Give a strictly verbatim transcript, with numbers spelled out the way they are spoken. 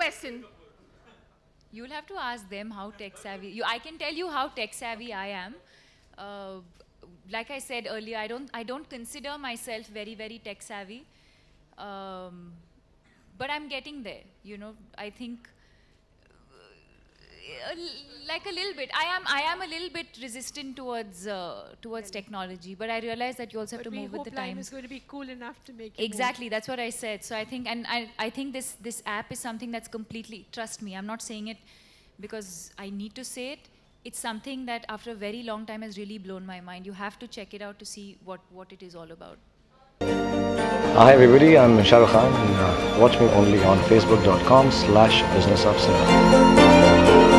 question. You'll have to ask them how tech savvy. You, I can tell you how tech savvy I am. Uh, like I said earlier, I don't, I don't consider myself very, very tech savvy. Um, but I'm getting there. You know, I think uh, like a little bit. I am, I am a little bit resistant towards uh, towards technology. But I realize that you also have but to move with the Life times. is going to be cool enough to make you Exactly, move. that's what I said. So I think, and I, I think this, this app is something that's completely, trust me, I'm not saying it because I need to say it. It's something that after a very long time has really blown my mind. You have to check it out to see what, what it is all about. Hi everybody, I'm Shah Rukh Khan and uh, watch me only on facebook dot com slash business of cinema.